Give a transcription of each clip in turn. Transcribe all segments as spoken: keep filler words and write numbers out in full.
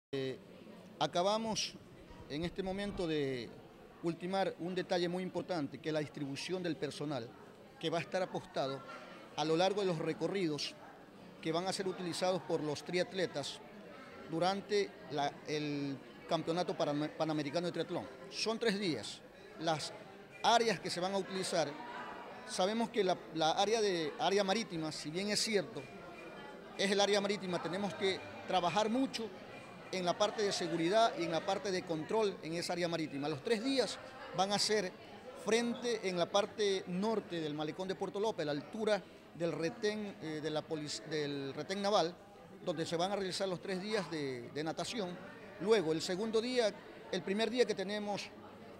Eh, acabamos en este momento de ultimar un detalle muy importante, que es la distribución del personal, que va a estar apostado a lo largo de los recorridos que van a ser utilizados por los triatletas durante la, el Campeonato Panamericano de Triatlón. Son tres días. Las áreas que se van a utilizar, sabemos que la, la área, de, área marítima, si bien es cierto, es el área marítima, tenemos que trabajar mucho en la parte de seguridad y en la parte de control en esa área marítima. Los tres días van a ser frente en la parte norte del malecón de Puerto López, a la altura del retén, eh, de la del retén naval, donde se van a realizar los tres días de, de natación. Luego, el segundo día, el primer día que tenemos,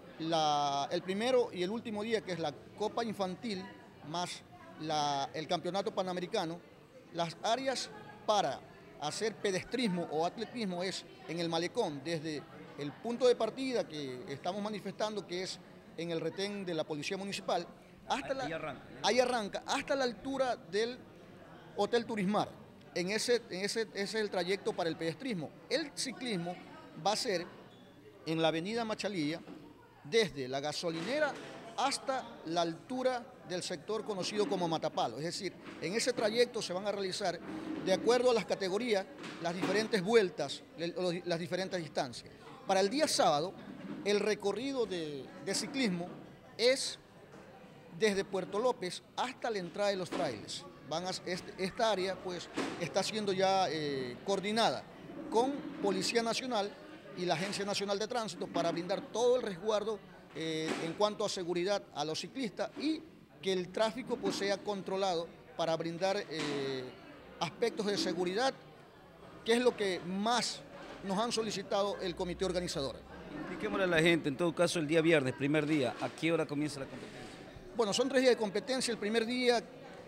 la, el primero y el último día, que es la Copa Infantil, más la, el Campeonato Panamericano, las áreas para hacer pedestrismo o atletismo es en el malecón, desde el punto de partida que estamos manifestando, que es en el retén de la Policía Municipal, hasta la, ahí, arranca, ¿no? ahí arranca, hasta la altura del Hotel Turismar. En ese, en ese, ese es el trayecto para el pedestrismo. El ciclismo va a ser en la avenida Machalilla, desde la gasolinera hasta la altura del sector conocido como Matapalo. Es decir, en ese trayecto se van a realizar, de acuerdo a las categorías, las diferentes vueltas, las diferentes distancias. Para el día sábado, el recorrido de, de ciclismo es desde Puerto López hasta la entrada de los frailes. Van a, este, esta área pues, está siendo ya eh, coordinada con Policía Nacional y la Agencia Nacional de Tránsito para brindar todo el resguardo eh, en cuanto a seguridad a los ciclistas y que el tráfico pues, sea controlado para brindar eh, aspectos de seguridad, que es lo que más nos han solicitado el comité organizador. Expliquémosle a la gente, en todo caso el día viernes, primer día, ¿a qué hora comienza la competencia? Bueno, son tres días de competencia. El primer día,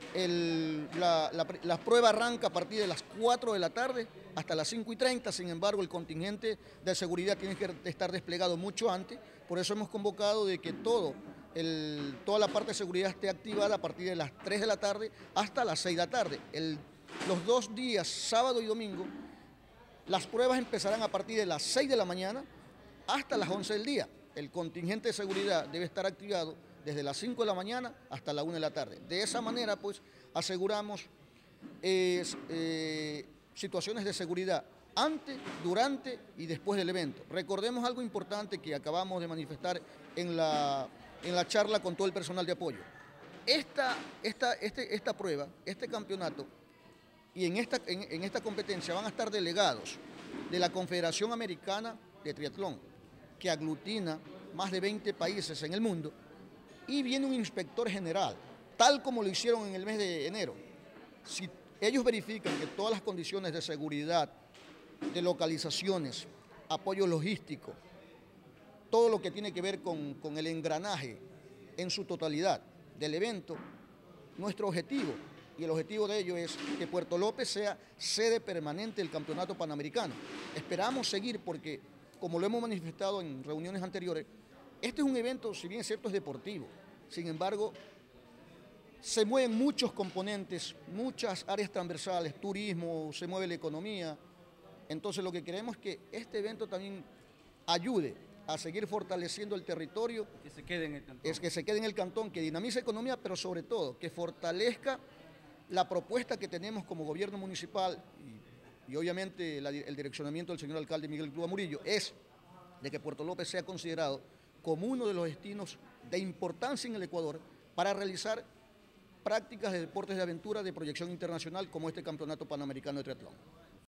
el, la, la, la prueba arranca a partir de las cuatro de la tarde hasta las cinco y treinta, sin embargo el contingente de seguridad tiene que estar desplegado mucho antes, por eso hemos convocado de que todo, el, toda la parte de seguridad esté activada a partir de las tres de la tarde hasta las seis de la tarde. El, los dos días, sábado y domingo, las pruebas empezarán a partir de las seis de la mañana hasta las once del día. El contingente de seguridad debe estar activado desde las cinco de la mañana hasta la una de la tarde. De esa manera, pues, aseguramos eh, eh, situaciones de seguridad antes, durante y después del evento. Recordemos algo importante que acabamos de manifestar en la, en la charla con todo el personal de apoyo. Esta, esta, este, esta prueba, este campeonato y en esta, en, en esta competencia van a estar delegados de la Confederación Americana de Triatlón, que aglutina más de veinte países en el mundo, y viene un inspector general, tal como lo hicieron en el mes de enero. Si ellos verifican que todas las condiciones de seguridad, de localizaciones, apoyo logístico, todo lo que tiene que ver con, con el engranaje en su totalidad del evento, nuestro objetivo, y el objetivo de ello es que Puerto López sea sede permanente del Campeonato Panamericano. Esperamos seguir porque, como lo hemos manifestado en reuniones anteriores, este es un evento, si bien es cierto, es deportivo. Sin embargo, se mueven muchos componentes, muchas áreas transversales, turismo, se mueve la economía. Entonces lo que queremos es que este evento también ayude a seguir fortaleciendo el territorio. Que se quede en el cantón. Es que se quede en el cantón, que dinamice la economía, pero sobre todo que fortalezca la propuesta que tenemos como gobierno municipal y, y obviamente la, el direccionamiento del señor alcalde Miguel Clua Murillo es de que Puerto López sea considerado como uno de los destinos de importancia en el Ecuador para realizar prácticas de deportes de aventura de proyección internacional como este Campeonato Panamericano de Triatlón.